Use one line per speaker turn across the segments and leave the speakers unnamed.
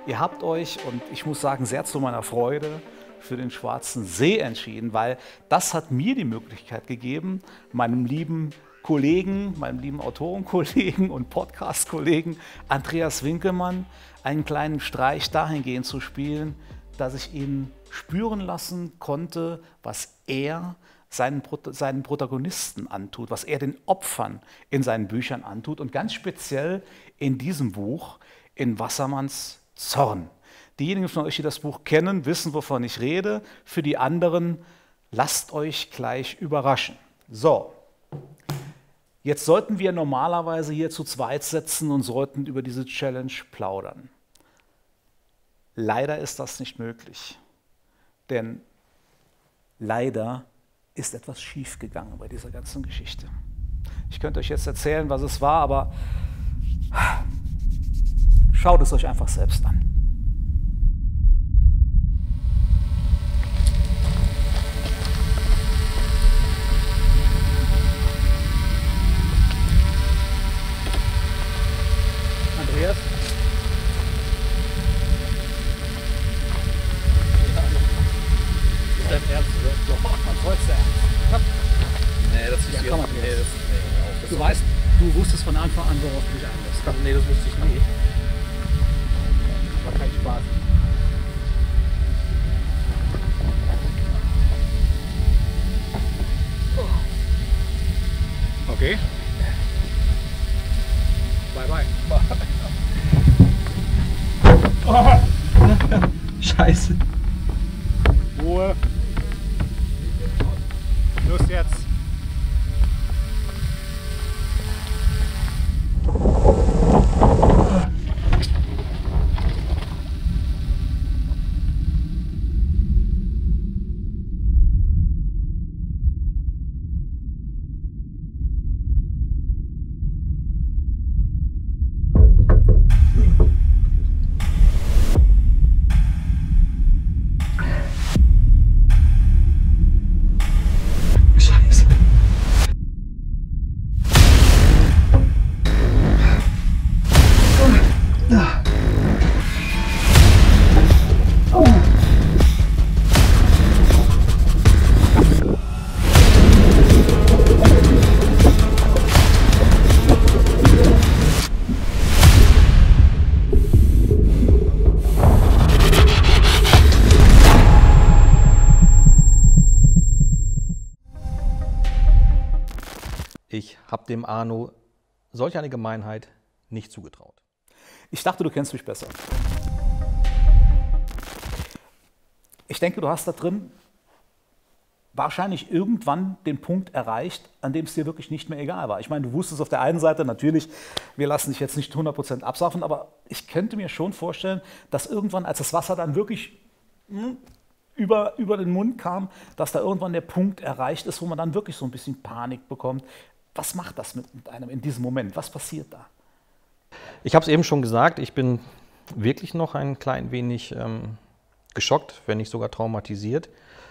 Ihr habt euch, und ich muss sagen, sehr zu meiner Freude, für den Schwarzen See entschieden, weil das hat mir die Möglichkeit gegeben, meinem lieben Kollegen, meinem lieben Autorenkollegen und Podcast-Kollegen Andreas Winkelmann einen kleinen Streich dahingehend zu spielen, dass ich ihn spüren lassen konnte, was er seinen Protagonisten antut, was er den Opfern in seinen Büchern antut und ganz speziell in diesem Buch, in Wassermanns Zorn. Diejenigen von euch, die das Buch kennen, wissen, wovon ich rede. Für die anderen, lasst euch gleich überraschen. So, jetzt sollten wir normalerweise hier zu zweit sitzen und sollten über diese Challenge plaudern. Leider ist das nicht möglich, denn leider ist etwas schiefgegangen bei dieser ganzen Geschichte. Ich könnte euch jetzt erzählen, was es war, aber schaut es euch einfach selbst an. Andreas? Ist dein Ernst, oder? Doch, man soll es ernst.
Nee, das ist
Ja, komm,
nee, das
Du weißt, du wusstest von Anfang an, worauf du dich einlässt.
Nee, das wusste ich nicht.
War kein Spaß. Okay. Bye bye.
Scheiße.
Ruhe. Los jetzt.
Ich habe dem Arno solch eine Gemeinheit nicht zugetraut.
Ich dachte, du kennst mich besser. Ich denke, du hast da drin wahrscheinlich irgendwann den Punkt erreicht, an dem es dir wirklich nicht mehr egal war. Ich meine, du wusstest auf der einen Seite natürlich, wir lassen dich jetzt nicht 100% absaufen, aber ich könnte mir schon vorstellen, dass irgendwann, als das Wasser dann wirklich über den Mund kam, dass da irgendwann der Punkt erreicht ist, wo man dann wirklich so ein bisschen Panik bekommt. Was macht das mit einem in diesem Moment? Was passiert da?
Ich habe es eben schon gesagt, ich bin wirklich noch ein klein wenig geschockt, wenn nicht sogar traumatisiert.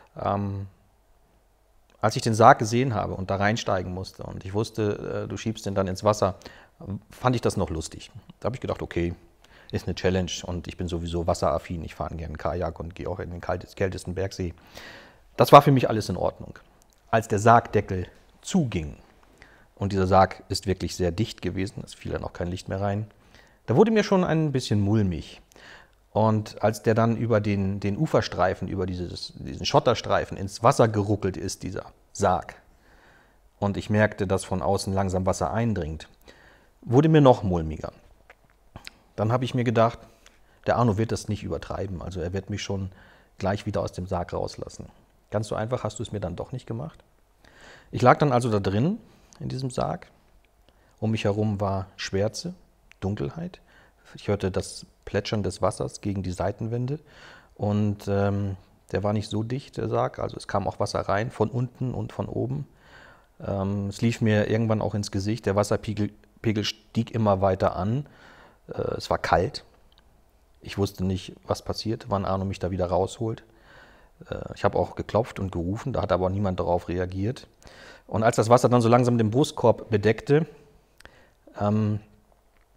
Als ich den Sarg gesehen habe und da reinsteigen musste und ich wusste, du schiebst den dann ins Wasser, fand ich das noch lustig. Da habe ich gedacht, okay, ist eine Challenge und ich bin sowieso wasseraffin, ich fahre gerne Kajak und gehe auch in den kältesten Bergsee. Das war für mich alles in Ordnung. Als der Sargdeckel zuging, und dieser Sarg ist wirklich sehr dicht gewesen, es fiel dann auch kein Licht mehr rein, da wurde mir schon ein bisschen mulmig. Und als der dann über den Uferstreifen, über diesen Schotterstreifen ins Wasser geruckelt ist, dieser Sarg, und ich merkte, dass von außen langsam Wasser eindringt, wurde mir noch mulmiger. Dann habe ich mir gedacht, der Arno wird das nicht übertreiben, also er wird mich schon gleich wieder aus dem Sarg rauslassen. Ganz so einfach hast du es mir dann doch nicht gemacht. Ich lag dann also da drin, in diesem Sarg. Um mich herum war Schwärze, Dunkelheit. Ich hörte das Plätschern des Wassers gegen die Seitenwände und der war nicht so dicht, der Sarg, also es kam auch Wasser rein, von unten und von oben. Es lief mir irgendwann auch ins Gesicht, der Wasserpegel stieg immer weiter an, es war kalt. Ich wusste nicht, was passiert, wann Arno mich da wieder rausholt. Ich habe auch geklopft und gerufen, da hat aber niemand darauf reagiert. Und als das Wasser dann so langsam den Brustkorb bedeckte,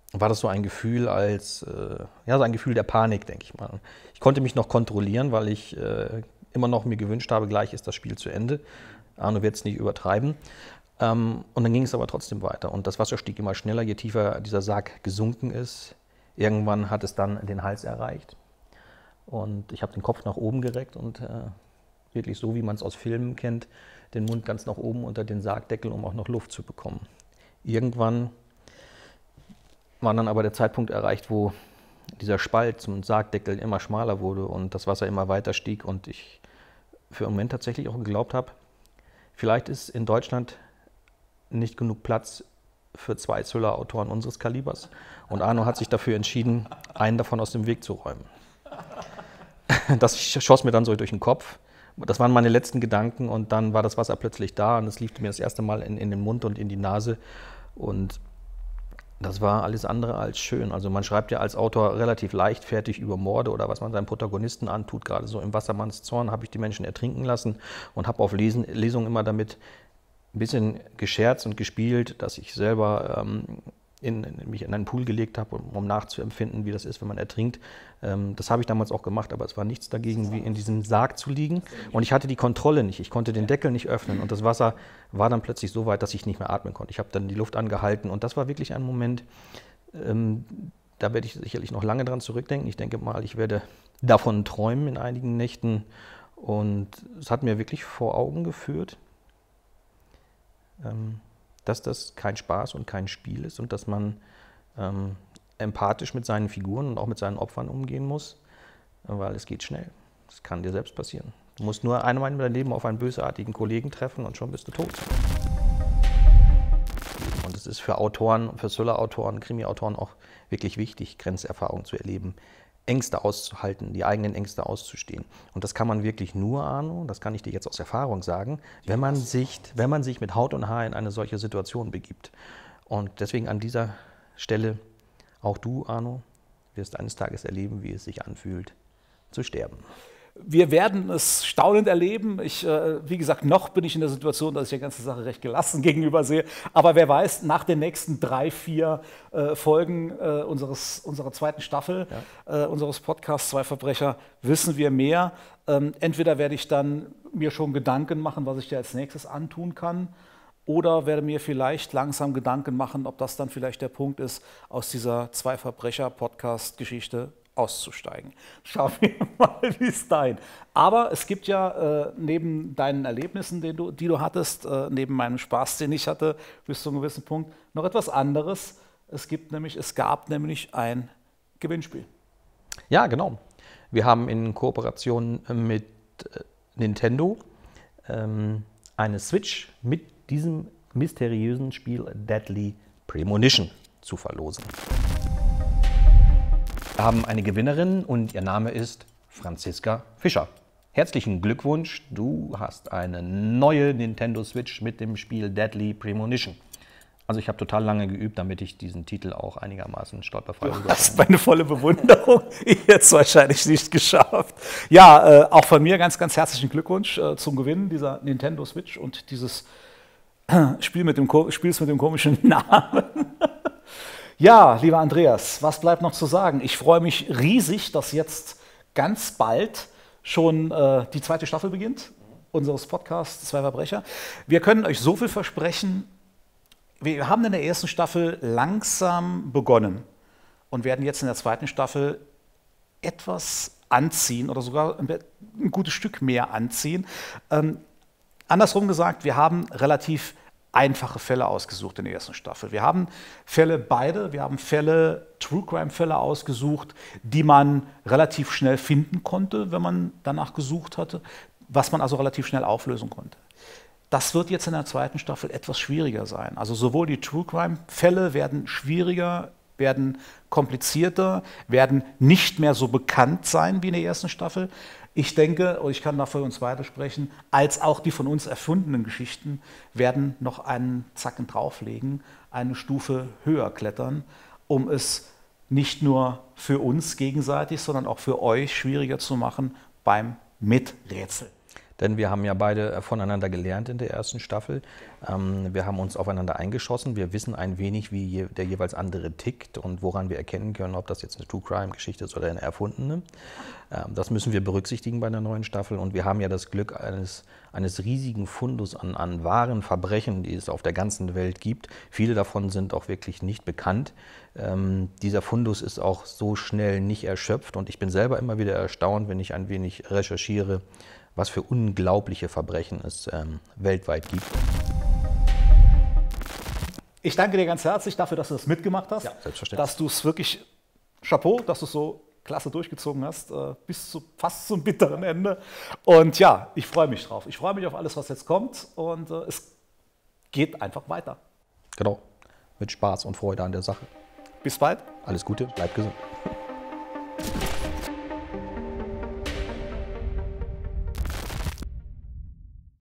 war das so ein Gefühl so ein Gefühl der Panik, denke ich mal. Ich konnte mich noch kontrollieren, weil ich immer noch mir gewünscht habe, gleich ist das Spiel zu Ende. Arno wird es nicht übertreiben. Und dann ging es aber trotzdem weiter. Und das Wasser stieg immer schneller, je tiefer dieser Sarg gesunken ist. Irgendwann hat es dann den Hals erreicht. Und ich habe den Kopf nach oben gereckt und wirklich so, wie man es aus Filmen kennt, den Mund ganz nach oben unter den Sargdeckel, um auch noch Luft zu bekommen. Irgendwann war dann aber der Zeitpunkt erreicht, wo dieser Spalt zum Sargdeckel immer schmaler wurde und das Wasser immer weiter stieg und ich für einen Moment tatsächlich auch geglaubt habe, vielleicht ist in Deutschland nicht genug Platz für 2 Thriller-Autoren unseres Kalibers und Arno hat sich dafür entschieden, einen davon aus dem Weg zu räumen. Das schoss mir dann so durch den Kopf. Das waren meine letzten Gedanken und dann war das Wasser plötzlich da und es lief mir das erste Mal in den Mund und in die Nase und das war alles andere als schön. Also man schreibt ja als Autor relativ leichtfertig über Morde oder was man seinen Protagonisten antut. Gerade so im Wassermanns Zorn habe ich die Menschen ertrinken lassen und habe auf Lesungen immer damit ein bisschen gescherzt und gespielt, dass ich selber mich in einen Pool gelegt habe, um nachzuempfinden, wie das ist, wenn man ertrinkt. Das habe ich damals auch gemacht, aber es war nichts dagegen, wie in diesem Sarg zu liegen. Und ich hatte die Kontrolle nicht. Ich konnte den Deckel nicht öffnen und das Wasser war dann plötzlich so weit, dass ich nicht mehr atmen konnte. Ich habe dann die Luft angehalten und das war wirklich ein Moment, da werde ich sicherlich noch lange dran zurückdenken. Ich denke mal, ich werde davon träumen in einigen Nächten und es hat mir wirklich vor Augen geführt, dass das kein Spaß und kein Spiel ist und dass man empathisch mit seinen Figuren und auch mit seinen Opfern umgehen muss, weil es geht schnell. Das kann dir selbst passieren. Du musst nur einmal in deinem Leben auf einen bösartigen Kollegen treffen und schon bist du tot. Und es ist für Autoren, für Thriller-Autoren, Krimi-Autoren auch wirklich wichtig, Grenzerfahrung zu erleben, Ängste auszuhalten, die eigenen Ängste auszustehen. Und das kann man wirklich nur, Arno, das kann ich dir jetzt aus Erfahrung sagen, wenn man sich mit Haut und Haar in eine solche Situation begibt. Und deswegen an dieser Stelle, auch du, Arno, wirst eines Tages erleben, wie es sich anfühlt, zu sterben.
Wir werden es staunend erleben. Wie gesagt, noch bin ich in der Situation, dass ich der ganzen Sache recht gelassen gegenüber sehe. Aber wer weiß, nach den nächsten 3, 4 Folgen unserer zweiten Staffel, unseres Podcasts Zwei Verbrecher, wissen wir mehr. Entweder werde ich dann mir schon Gedanken machen, was ich dir als nächstes antun kann, oder werde mir vielleicht langsam Gedanken machen, ob das dann vielleicht der Punkt ist, aus dieser Zwei Verbrecher-Podcast-Geschichte auszusteigen. Schauen wir mal bis dahin. Aber es gibt ja neben deinen Erlebnissen, die du hattest, neben meinem Spaß, den ich hatte, bis zu einem gewissen Punkt, noch etwas anderes. Es gab nämlich ein Gewinnspiel.
Ja, genau. Wir haben in Kooperation mit Nintendo eine Switch mit diesem mysteriösen Spiel Deadly Premonition zu verlosen. Wir haben eine Gewinnerin und ihr Name ist Franziska Fischer. Herzlichen Glückwunsch, du hast eine neue Nintendo Switch mit dem Spiel Deadly Premonition. Also ich habe total lange geübt, damit ich diesen Titel auch einigermaßen stolperfrei
überkomme. Du hast meine volle Bewunderung, ich hätte es wahrscheinlich nicht geschafft. Ja, auch von mir ganz, ganz herzlichen Glückwunsch zum Gewinnen dieser Nintendo Switch und dieses Spiels mit dem komischen Namen. Ja, lieber Andreas, was bleibt noch zu sagen? Ich freue mich riesig, dass jetzt ganz bald schon die zweite Staffel beginnt, unseres Podcasts Zwei Verbrecher. Wir können euch so viel versprechen, wir haben in der ersten Staffel langsam begonnen und werden jetzt in der zweiten Staffel etwas anziehen oder sogar ein gutes Stück mehr anziehen. Andersrum gesagt, wir haben relativ einfache Fälle ausgesucht in der ersten Staffel. Wir haben True Crime Fälle ausgesucht, die man relativ schnell finden konnte, wenn man danach gesucht hatte, was man also relativ schnell auflösen konnte. Das wird jetzt in der zweiten Staffel etwas schwieriger sein. Also sowohl die True Crime Fälle werden schwieriger, werden komplizierter, werden nicht mehr so bekannt sein wie in der ersten Staffel. Ich denke, und ich kann da für uns beide sprechen, als auch die von uns erfundenen Geschichten werden noch einen Zacken drauflegen, eine Stufe höher klettern, um es nicht nur für uns gegenseitig, sondern auch für euch schwieriger zu machen beim Miträtseln.
Denn wir haben ja beide voneinander gelernt in der ersten Staffel. Wir haben uns aufeinander eingeschossen. Wir wissen ein wenig, wie der jeweils andere tickt und woran wir erkennen können, ob das jetzt eine True-Crime-Geschichte ist oder eine erfundene. Das müssen wir berücksichtigen bei einer neuen Staffel. Und wir haben ja das Glück eines riesigen Fundus an wahren Verbrechen, die es auf der ganzen Welt gibt. Viele davon sind auch wirklich nicht bekannt. Dieser Fundus ist auch so schnell nicht erschöpft. Und ich bin selber immer wieder erstaunt, wenn ich ein wenig recherchiere, was für unglaubliche Verbrechen es weltweit gibt.
Ich danke dir ganz herzlich dafür, dass du das mitgemacht hast.
Ja, selbstverständlich.
Dass du es wirklich, Chapeau, dass du es so klasse durchgezogen hast, fast zum bitteren Ende. Und ja, ich freue mich drauf. Ich freue mich auf alles, was jetzt kommt. Und es geht einfach weiter.
Genau, mit Spaß und Freude an der Sache.
Bis bald.
Alles Gute, bleib gesund.